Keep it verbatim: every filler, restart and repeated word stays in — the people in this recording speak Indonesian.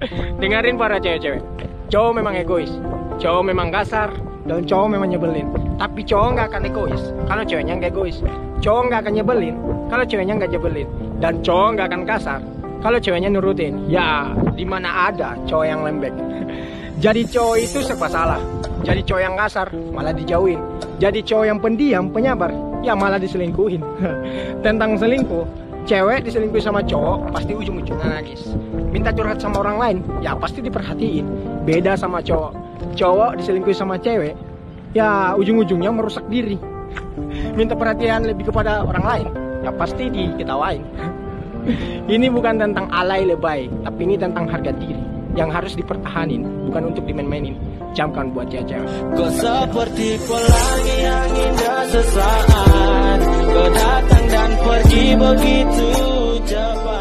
Dengerin para cewek-cewek, cowok memang egois, cowok memang kasar, dan cowok memang nyebelin. Tapi cowok nggak akan egois kalau ceweknya nggak egois. Cowok nggak akan nyebelin kalau ceweknya nggak nyebelin. Dan cowok nggak akan kasar kalau ceweknya nurutin. Ya, dimana ada cowok yang lembek. Jadi cowok itu serba salah. Jadi cowok yang kasar malah dijauhin. Jadi cowok yang pendiam, penyabar, ya malah diselingkuhin. Tentang selingkuh, cewek diselingkuhi sama cowok pasti ujung-ujungnya nangis. Minta curhat sama orang lain, ya pasti diperhatiin. Beda sama cowok. Cowok diselingkuhi sama cewek, ya ujung-ujungnya merusak diri. Minta perhatian lebih kepada orang lain, ya pasti diketawain. Ini bukan tentang alay lebay, tapi ini tentang harga diri yang harus dipertahanin, bukan untuk dimain-mainin. Camkan buat cewek-cewek. Kau seperti pelangi yang indah sesaat, kau datang dan pergi begitu cepat.